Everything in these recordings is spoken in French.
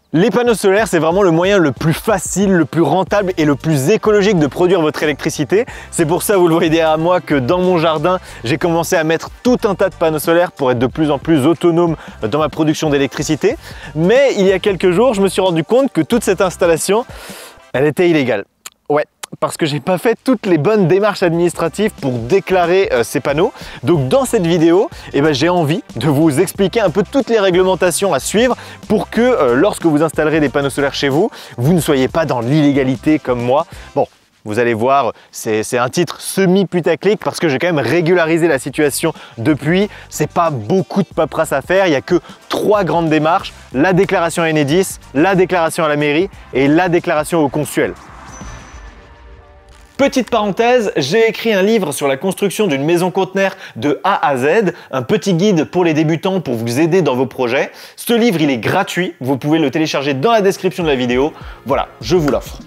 Les panneaux solaires, c'est vraiment le moyen le plus facile, le plus rentable et le plus écologique de produire votre électricité. C'est pour ça, vous le voyez derrière moi, que dans mon jardin, j'ai commencé à mettre tout un tas de panneaux solaires pour être de plus en plus autonome dans ma production d'électricité. Mais il y a quelques jours, je me suis rendu compte que toute cette installation, elle était illégale. Ouais. Parce que j'ai pas fait toutes les bonnes démarches administratives pour déclarer ces panneaux. Donc dans cette vidéo, j'ai envie de vous expliquer un peu toutes les réglementations à suivre pour que lorsque vous installerez des panneaux solaires chez vous, vous ne soyez pas dans l'illégalité comme moi. Bon, vous allez voir, c'est un titre semi-putaclic parce que j'ai quand même régularisé la situation depuis. C'est pas beaucoup de paperasse à faire, il n'y a que 3 grandes démarches: la déclaration à Enedis, la déclaration à la mairie et la déclaration au consuel. Petite parenthèse, j'ai écrit un livre sur la construction d'une maison conteneur de A à Z, un petit guide pour les débutants pour vous aider dans vos projets. Ce livre, il est gratuit, vous pouvez le télécharger dans la description de la vidéo. Voilà, je vous l'offre.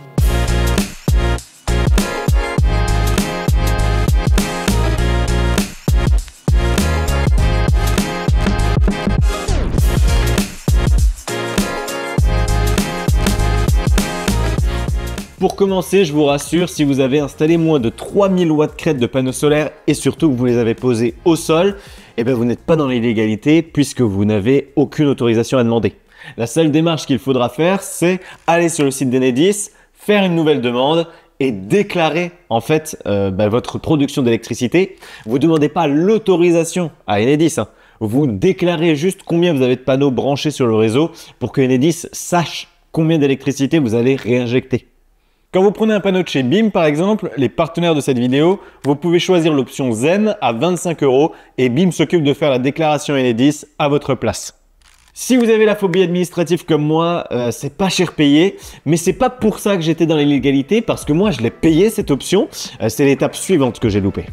Pour commencer, je vous rassure, si vous avez installé moins de 3000 watts crête de panneaux solaires et surtout que vous les avez posés au sol, vous n'êtes pas dans l'illégalité puisque vous n'avez aucune autorisation à demander. La seule démarche qu'il faudra faire, c'est aller sur le site d'Enedis, faire une nouvelle demande et déclarer en fait votre production d'électricité. Vous ne demandez pas l'autorisation à Enedis, hein. Vous déclarez juste combien vous avez de panneaux branchés sur le réseau pour que Enedis sache combien d'électricité vous allez réinjecter. Quand vous prenez un panneau de chez BIM par exemple, les partenaires de cette vidéo, vous pouvez choisir l'option Zen à 25 € et BIM s'occupe de faire la déclaration Enedis à votre place. Si vous avez la phobie administrative comme moi, c'est pas cher payé, mais c'est pas pour ça que j'étais dans l'illégalité parce que moi je l'ai payé cette option, c'est l'étape suivante que j'ai loupée.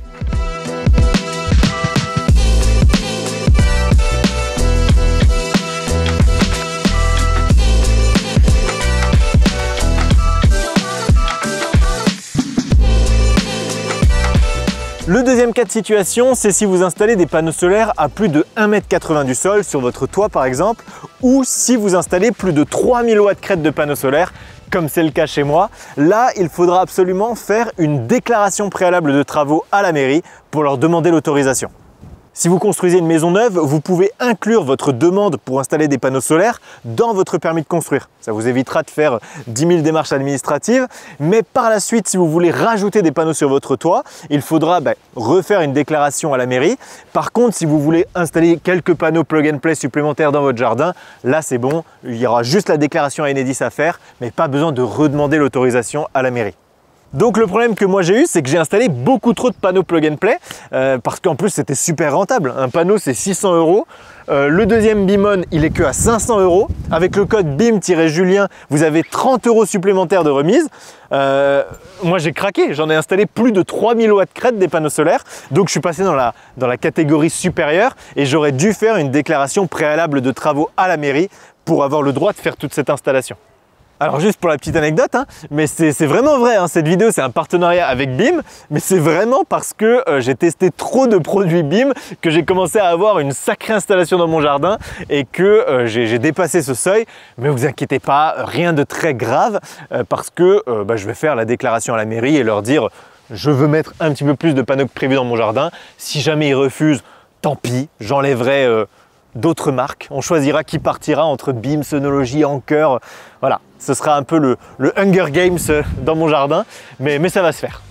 Le deuxième cas de situation, c'est si vous installez des panneaux solaires à plus de 1,80 m du sol sur votre toit par exemple, ou si vous installez plus de 3000 watts crête de panneaux solaires, comme c'est le cas chez moi. Là, il faudra absolument faire une déclaration préalable de travaux à la mairie pour leur demander l'autorisation. Si vous construisez une maison neuve, vous pouvez inclure votre demande pour installer des panneaux solaires dans votre permis de construire. Ça vous évitera de faire 10 000 démarches administratives. Mais par la suite, si vous voulez rajouter des panneaux sur votre toit, il faudra refaire une déclaration à la mairie. Par contre, si vous voulez installer quelques panneaux plug and play supplémentaires dans votre jardin, là c'est bon, il y aura juste la déclaration à Enedis à faire, mais pas besoin de redemander l'autorisation à la mairie. Donc le problème que moi j'ai eu, c'est que j'ai installé beaucoup trop de panneaux plug and play parce qu'en plus c'était super rentable. Un panneau c'est 600 €. Le deuxième BIMON il est que à 500 €. Avec le code BIM-Julien, vous avez 30 € supplémentaires de remise. Moi j'ai craqué, j'en ai installé plus de 3000 watts crête des panneaux solaires. Donc je suis passé dans la catégorie supérieure et j'aurais dû faire une déclaration préalable de travaux à la mairie pour avoir le droit de faire toute cette installation. Alors juste pour la petite anecdote, mais c'est vraiment vrai, cette vidéo c'est un partenariat avec BIM, mais c'est vraiment parce que j'ai testé trop de produits BIM que j'ai commencé à avoir une sacrée installation dans mon jardin et que j'ai dépassé ce seuil. Mais vous inquiétez pas, rien de très grave parce que je vais faire la déclaration à la mairie et leur dire je veux mettre un petit peu plus de panneaux que prévu dans mon jardin. Si jamais ils refusent, tant pis, j'enlèverai d'autres marques. On choisira qui partira entre BIM, Sonology, Anker. Voilà, ce sera un peu le Hunger Games dans mon jardin, mais ça va se faire.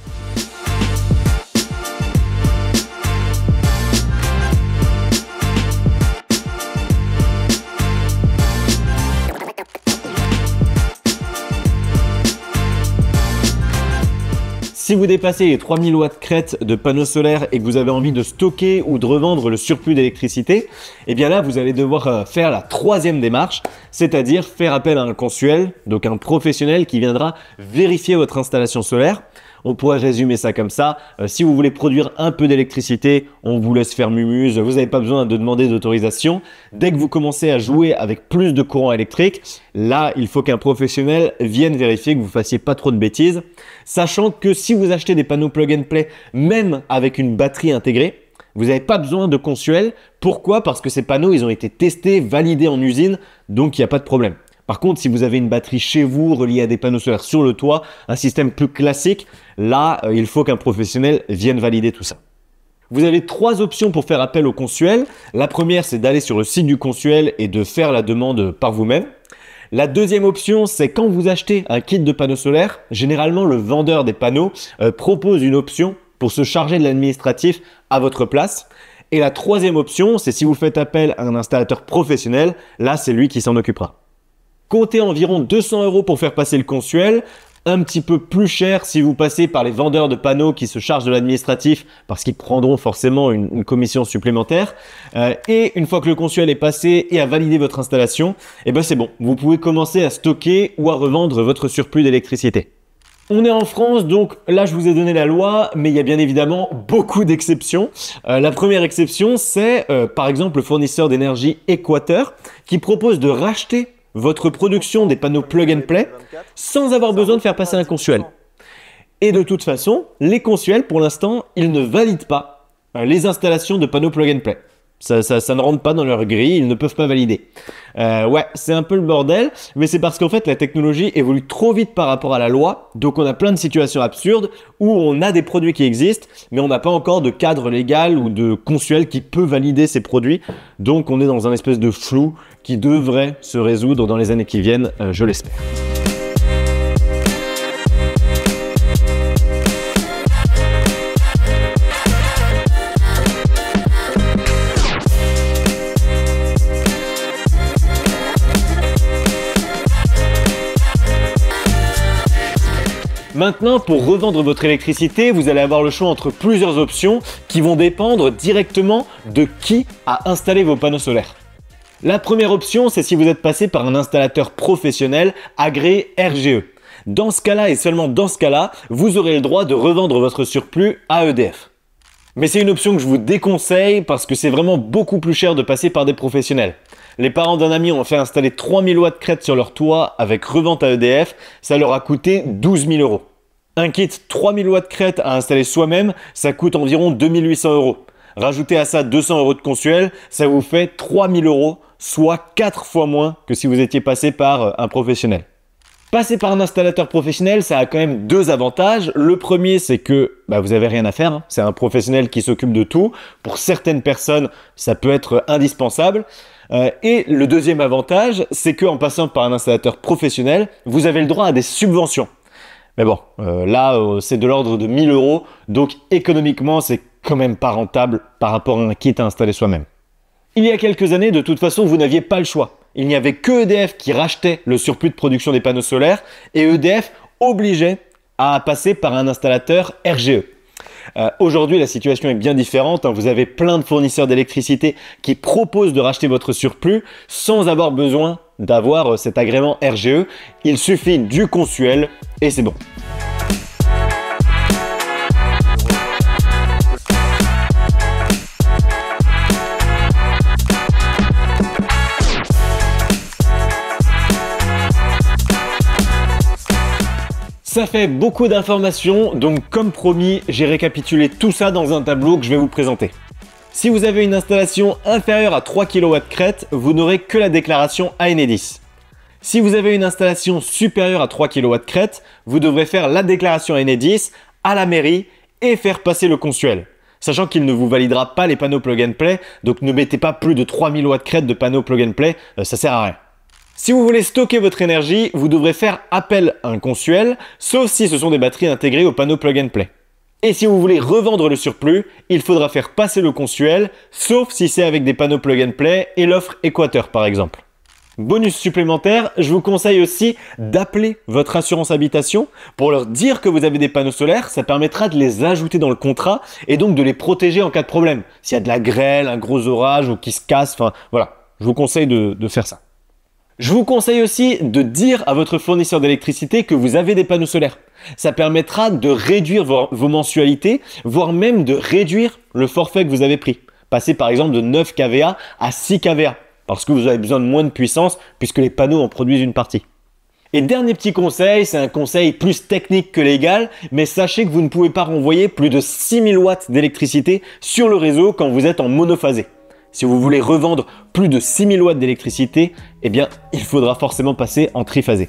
Si vous dépassez les 3000 watts crête de panneaux solaires et que vous avez envie de stocker ou de revendre le surplus d'électricité, eh bien là, vous allez devoir faire la troisième démarche, c'est-à-dire faire appel à un consuel, donc un professionnel qui viendra vérifier votre installation solaire. On pourrait résumer ça comme ça. Si vous voulez produire un peu d'électricité, on vous laisse faire mumuse. Vous n'avez pas besoin de demander d'autorisation. Dès que vous commencez à jouer avec plus de courant électrique, là, il faut qu'un professionnel vienne vérifier que vous ne fassiez pas trop de bêtises. Sachant que si vous achetez des panneaux plug and play, même avec une batterie intégrée, vous n'avez pas besoin de consuel. Pourquoi? Parce que ces panneaux, ils ont été testés, validés en usine, donc il n'y a pas de problème. Par contre, si vous avez une batterie chez vous reliée à des panneaux solaires sur le toit, un système plus classique, là, il faut qu'un professionnel vienne valider tout ça. Vous avez 3 options pour faire appel au Consuel. La première, c'est d'aller sur le site du Consuel et de faire la demande par vous-même. La deuxième option, c'est quand vous achetez un kit de panneaux solaires, généralement le vendeur des panneaux propose une option pour se charger de l'administratif à votre place. Et la troisième option, c'est si vous faites appel à un installateur professionnel, là, c'est lui qui s'en occupera. Comptez environ 200 € pour faire passer le Consuel, un petit peu plus cher si vous passez par les vendeurs de panneaux qui se chargent de l'administratif parce qu'ils prendront forcément une commission supplémentaire. Et une fois que le Consuel est passé et a validé votre installation, eh ben c'est bon, vous pouvez commencer à stocker ou à revendre votre surplus d'électricité. On est en France, donc là je vous ai donné la loi, mais il y a bien évidemment beaucoup d'exceptions. La première exception, c'est par exemple le fournisseur d'énergie Équateur qui propose de racheter votre production des panneaux plug and play sans avoir besoin de faire passer un Consuel. Et de toute façon, les Consuels, pour l'instant, ils ne valident pas les installations de panneaux plug and play. Ça ne rentre pas dans leur grille, ils ne peuvent pas valider. Ouais, c'est un peu le bordel, mais c'est parce qu'en fait, la technologie évolue trop vite par rapport à la loi, donc on a plein de situations absurdes où on a des produits qui existent, mais on n'a pas encore de cadre légal ou de Consuel qui peut valider ces produits, donc on est dans un espèce de flou qui devrait se résoudre dans les années qui viennent, je l'espère. Maintenant, pour revendre votre électricité, vous allez avoir le choix entre plusieurs options qui vont dépendre directement de qui a installé vos panneaux solaires. La première option, c'est si vous êtes passé par un installateur professionnel agréé RGE. Dans ce cas-là et seulement dans ce cas-là, vous aurez le droit de revendre votre surplus à EDF. Mais c'est une option que je vous déconseille parce que c'est vraiment beaucoup plus cher de passer par des professionnels. Les parents d'un ami ont fait installer 3000 watts crête sur leur toit avec revente à EDF, ça leur a coûté 12 000 €. Un kit 3000 watts crête à installer soi-même, ça coûte environ 2800 €. Rajoutez à ça 200 € de Consuel, ça vous fait 3000 €, soit 4 fois moins que si vous étiez passé par un professionnel. Passer par un installateur professionnel, ça a quand même 2 avantages. Le premier, c'est que vous n'avez rien à faire. C'est un professionnel qui s'occupe de tout. Pour certaines personnes, ça peut être indispensable. Et le deuxième avantage, c'est qu'en passant par un installateur professionnel, vous avez le droit à des subventions. Mais bon, là, c'est de l'ordre de 1000 €. Donc économiquement, c'est quand même pas rentable par rapport à un kit à installer soi-même. Il y a quelques années, de toute façon, vous n'aviez pas le choix. Il n'y avait que EDF qui rachetait le surplus de production des panneaux solaires et EDF obligeait à passer par un installateur RGE. Aujourd'hui, la situation est bien différente. Vous avez plein de fournisseurs d'électricité qui proposent de racheter votre surplus sans avoir besoin d'avoir cet agrément RGE. Il suffit du Consuel et c'est bon. Ça fait beaucoup d'informations, donc comme promis, j'ai récapitulé tout ça dans un tableau que je vais vous présenter. Si vous avez une installation inférieure à 3 kW crête, vous n'aurez que la déclaration Enedis. Si vous avez une installation supérieure à 3 kW crête, vous devrez faire la déclaration Enedis à la mairie et faire passer le Consuel. Sachant qu'il ne vous validera pas les panneaux plug and play, donc ne mettez pas plus de 3000 watts crête de panneaux plug and play, ça sert à rien. Si vous voulez stocker votre énergie, vous devrez faire appel à un Consuel, sauf si ce sont des batteries intégrées au panneau plug and play. Et si vous voulez revendre le surplus, il faudra faire passer le Consuel, sauf si c'est avec des panneaux plug and play et l'offre Équateur par exemple. Bonus supplémentaire, je vous conseille aussi d'appeler votre assurance habitation pour leur dire que vous avez des panneaux solaires, ça permettra de les ajouter dans le contrat et donc de les protéger en cas de problème. S'il y a de la grêle, un gros orage ou qui se casse, enfin voilà, je vous conseille de faire ça. Je vous conseille aussi de dire à votre fournisseur d'électricité que vous avez des panneaux solaires. Ça permettra de réduire vos mensualités, voire même de réduire le forfait que vous avez pris. Passer par exemple de 9 kVA à 6 kVA, parce que vous avez besoin de moins de puissance puisque les panneaux en produisent une partie. Et dernier petit conseil, c'est un conseil plus technique que légal, mais sachez que vous ne pouvez pas renvoyer plus de 6000 watts d'électricité sur le réseau quand vous êtes en monophasé. Si vous voulez revendre plus de 6000 watts d'électricité, eh bien, il faudra forcément passer en triphasé.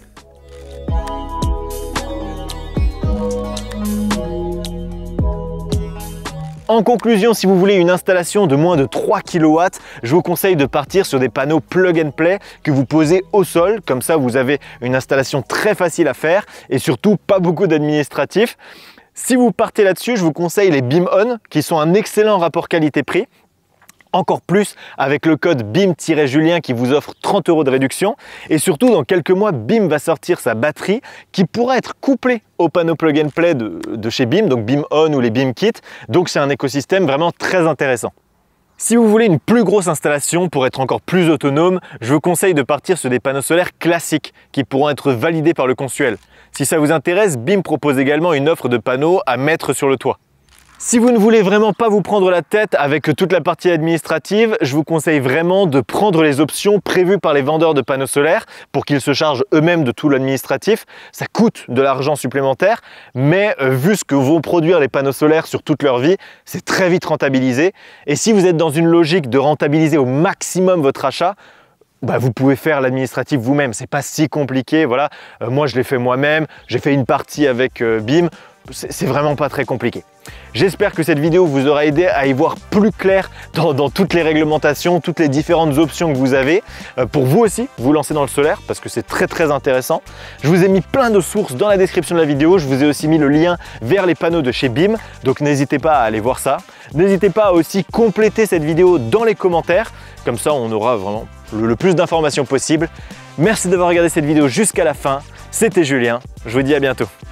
En conclusion, si vous voulez une installation de moins de 3 kW, je vous conseille de partir sur des panneaux plug and play que vous posez au sol. Comme ça, vous avez une installation très facile à faire et surtout pas beaucoup d'administratifs. Si vous partez là-dessus, je vous conseille les Beam On qui sont un excellent rapport qualité-prix. Encore plus avec le code BIM-Julien qui vous offre 30 € de réduction. Et surtout, dans quelques mois, BIM va sortir sa batterie qui pourra être couplée au panneau plug and play de chez BIM, donc BIM On ou les BIM Kit. Donc c'est un écosystème vraiment très intéressant. Si vous voulez une plus grosse installation pour être encore plus autonome, je vous conseille de partir sur des panneaux solaires classiques qui pourront être validés par le consuel. Si ça vous intéresse, BIM propose également une offre de panneaux à mettre sur le toit. Si vous ne voulez vraiment pas vous prendre la tête avec toute la partie administrative, je vous conseille vraiment de prendre les options prévues par les vendeurs de panneaux solaires pour qu'ils se chargent eux-mêmes de tout l'administratif. Ça coûte de l'argent supplémentaire, mais vu ce que vont produire les panneaux solaires sur toute leur vie, c'est très vite rentabilisé. Et si vous êtes dans une logique de rentabiliser au maximum votre achat, vous pouvez faire l'administratif vous-même, c'est pas si compliqué. Voilà. Moi je l'ai fait moi-même, j'ai fait une partie avec BIM, c'est vraiment pas très compliqué. J'espère que cette vidéo vous aura aidé à y voir plus clair dans toutes les réglementations, toutes les différentes options que vous avez pour vous aussi vous lancer dans le solaire parce que c'est très intéressant. Je vous ai mis plein de sources dans la description de la vidéo, je vous ai aussi mis le lien vers les panneaux de chez BIM, donc n'hésitez pas à aller voir ça. N'hésitez pas à aussi compléter cette vidéo dans les commentaires, comme ça on aura vraiment le plus d'informations possible. Merci d'avoir regardé cette vidéo jusqu'à la fin, c'était Julien, je vous dis à bientôt.